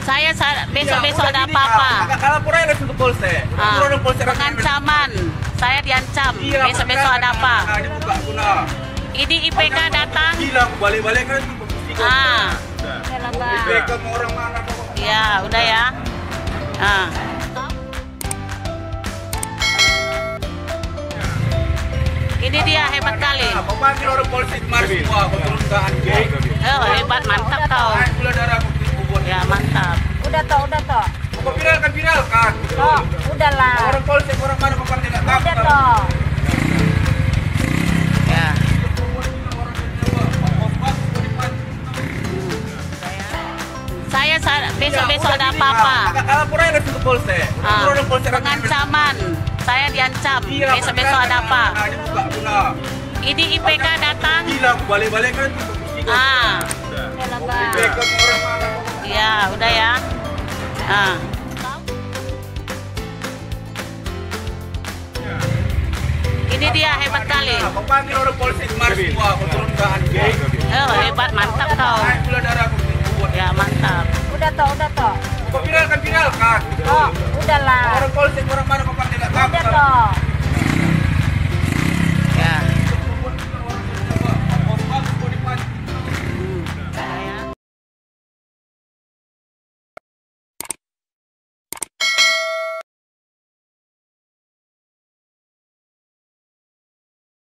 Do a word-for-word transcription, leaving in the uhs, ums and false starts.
Saya besok-besok ada apa-apa. Kalau pura langsung ke polsek. Ah, pengancaman. Saya diancam. Besok-besok ada apa? Ini I P K datang. Bilang balik-balik kan itu Ah. I P K mau orang mana kok? Ya, udah ya. Ah. Ini dia hebat kali. Kau panggil orang polsek mari semua, kau turunkan geng. Oh, hebat, mantap kau. Naik gula darah bukti kubur. Ya, mantap. Udah toh, udah toh. Kau viralkan viralkan. Toh, udahlah. Orang polsek orang mana kau panggil nggak tahu. Udah toh. Ya. Saya sa- besok-besok ada apa-apa. Kalau pura langsung ke polsek. Ah, Orang polsek pengancaman. Saya diancam. Besok-besok ada apa? Ini I P K datang. Bilang balik-balik kan itu Ah. I P K mau orang mana kok? Ya, udah ya. Ah. Ini dia hebat kali. Kau panggil orang polsek mari semua, kau turunkan geng. Oh, hebat, mantap kau. Naik gula darah bukti kubur. Ya, mantap. Udah toh, udah toh. Kau viralkan viralkan. Toh, udahlah. Orang polsek orang mana kau panggil nggak tahu. Udah toh.